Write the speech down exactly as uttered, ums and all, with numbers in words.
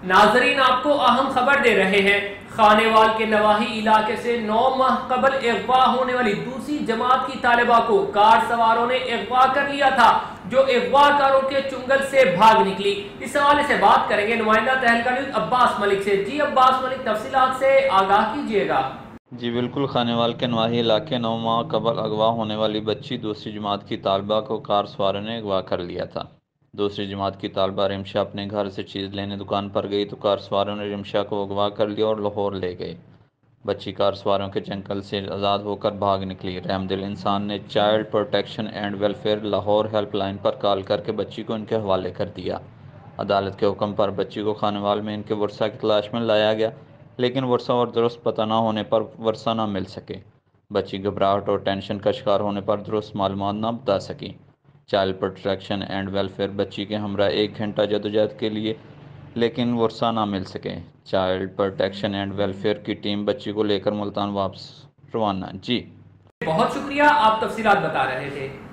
ناظرین آپ کو اہم خبر دے رہے ہیں، خانیوال کے نواحی علاقے سے نو ماہ قبل اغوا ہونے والی دوسری جماعت کی طالبہ کو کار سواروں نے اغوا کر لیا تھا، جو اغوا کاروں کے چنگل سے بھاگ نکلی۔ اس حوالے سے بات کریں گے نمائندہ تہلکہ نیوز عباس ملک سے۔ جی عباس ملک، تفصیلات سے آگاہ کیجیے گا۔ جی بالکل، خانیوال کے نواحی علاقے نو ماہ قبل اغوا ہونے والی بچی دوسری جماعت کی طالبہ کو کار سواروں نے اغوا کر لیا تھا۔ دوسری جماعت کی طالبہ رمشا اپنے گھر سے چیز لینے دکان پر گئی تو کار سواروں نے رمشا کو اغوا کر لیا اور لاہور لے گئے۔ بچی کار سواروں کے چنگل سے آزاد ہو کر بھاگ نکلی۔ رحم دل انسان نے child protection and welfare Lahore helpline پر کال کر کے بچی کو ان کے حوالے کر دیا۔ عدالت کے حکم پر بچی کو خانیوال میں ان کے ورثاء کی تلاش میں لایا گیا، لیکن ورثاء اور درست پتہ نہ ہونے پر ورثاء نہ مل سکے۔ بچی گھبراہٹ اور ٹینشن کا شکار ہونے پر درست معلومات نہ بتا سکی۔ چائلڈ پروٹیکشن اینڈ ویلفیئر بچی کے ہمراہ ایک گھنٹہ جدوجہد کے لیے، لیکن ورثاء نہ مل سکے۔ چائلڈ پروٹیکشن اینڈ ویلفیئر کی ٹیم بچی کو لے کر ملتان واپس روانہ۔ جی بہت شکریہ، آپ تفصیلات بتا رہے تھے۔